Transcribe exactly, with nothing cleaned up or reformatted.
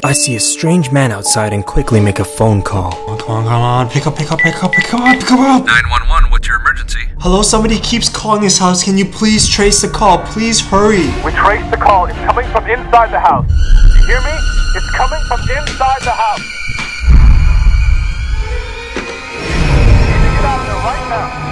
I see a strange man outside and quickly make a phone call. Oh, come on, come on, pick up, pick up, pick up, pick up, pick up! nine one one, what's your emergency? Hello, somebody keeps calling this house. Can you please trace the call? Please hurry. We traced the call. It's coming from inside the house. You hear me? It's coming from inside the house. You need to get out of there right now.